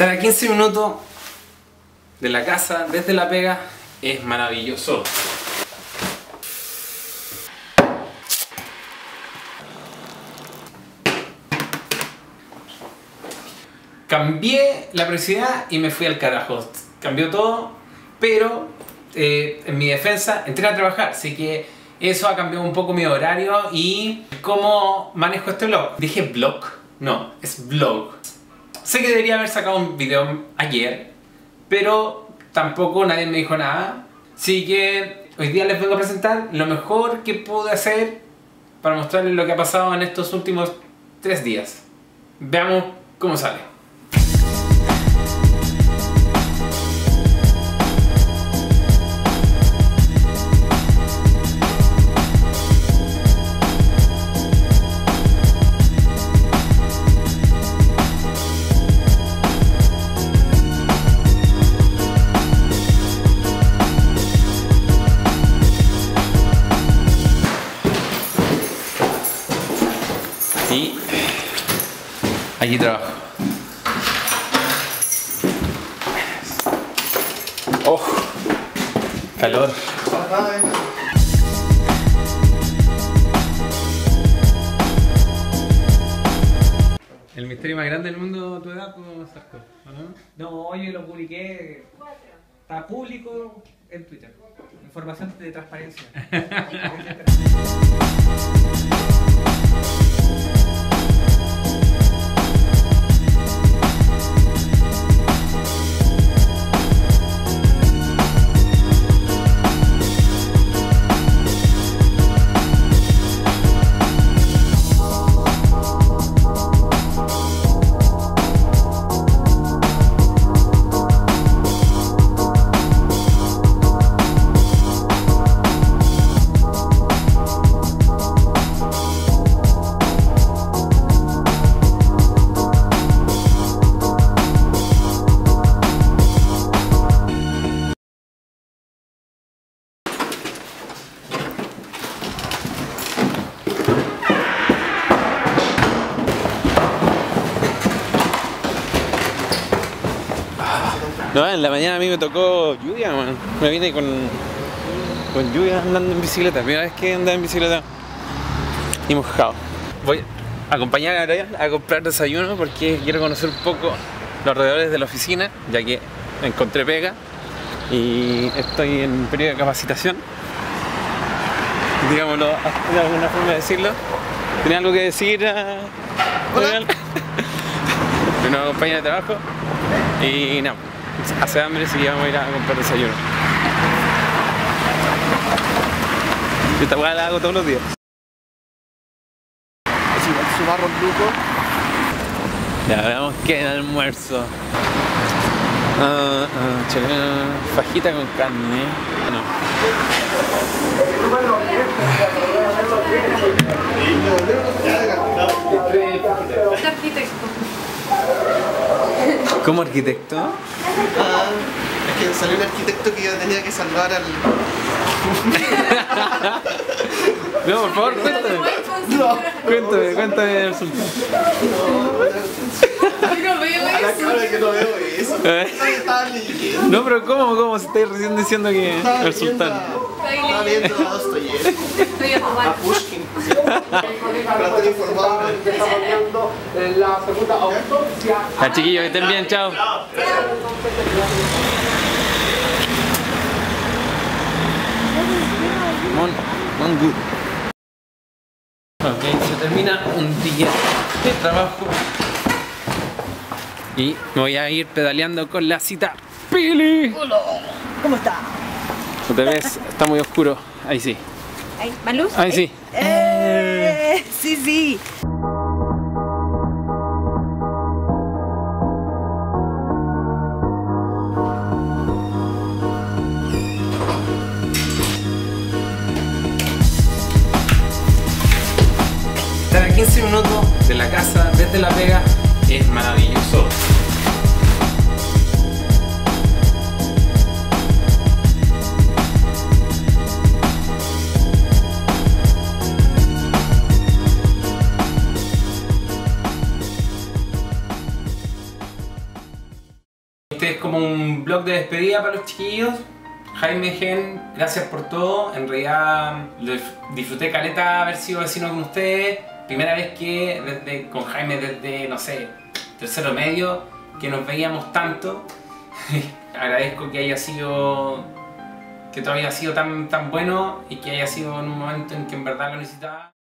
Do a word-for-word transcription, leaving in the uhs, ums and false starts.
Estar a quince minutos de la casa, desde la pega, es maravilloso. Cambié la prioridad y me fui al carajo. Cambió todo, pero eh, en mi defensa entré a trabajar, así que eso ha cambiado un poco mi horario y cómo manejo este vlog. Dije vlog, no, es vlog. Sé que debería haber sacado un video ayer, pero tampoco nadie me dijo nada. Así que hoy día les vengo a presentar lo mejor que pude hacer para mostrarles lo que ha pasado en estos últimos tres días. Veamos cómo sale. Y aquí trabajo. ¡Oh! Calor. El misterio más grande del mundo, tu edad, ¿cómo Sarko? ¿No? No, yo lo publiqué. Está público en Twitter. Información de transparencia. No, en la mañana a mí me tocó lluvia, man. Me vine con, con lluvia andando en bicicleta. Primera vez que andaba en bicicleta y mojado. Voy a acompañar a Brian a comprar desayuno porque quiero conocer un poco los alrededores de la oficina, ya que encontré pega y estoy en periodo de capacitación, digámoslo de alguna forma de decirlo. ¿Tenía algo que decir a Brian? Mi nueva compañera de trabajo y nada. Hace hambre, así que vamos a ir a comprar desayuno. Esta hueá la hago todos los días. Es igual su barro truco. Ya veamos qué en el almuerzo. Ah, ah, chalena, fajita con carne. No. Arquitecto. ¿Cómo arquitecto? Ah, es que salió un arquitecto que yo tenía que salvar al... No, por favor, cuéntame. No. Cuéntame, cuéntame el sultán. Yo no veo A la eso. cara que no veo eso. ¿Eh? Estaba leyendo. No, pero ¿cómo? ¿Cómo? Si estáis recién diciendo que Estaba el leyendo sultán. a- Estaba viendo a Dostoyevsky, Estoy a a tomar. Pushkin. Para estar informado. Ya, chiquillos, que estén bien, chao. Mon, mon good. Ok, se termina un día de trabajo y me voy a ir pedaleando con la cita Pili. Hola. ¿Cómo está? No te ves, está muy oscuro. Ahí sí. Ahí, ¿más luz? Ahí sí. Eh, sí, sí. Estar a quince minutos de la casa, desde la pega, es maravilloso. Este es como un blog de despedida para los chiquillos. Jaime, Gen, gracias por todo. En realidad lo dif- disfruté caleta haber sido vecino con ustedes. Primera vez que desde, con Jaime desde, no sé, tercero medio, que nos veíamos tanto. Agradezco que haya sido, que todo haya sido tan, tan bueno y que haya sido en un momento en que en verdad lo necesitaba.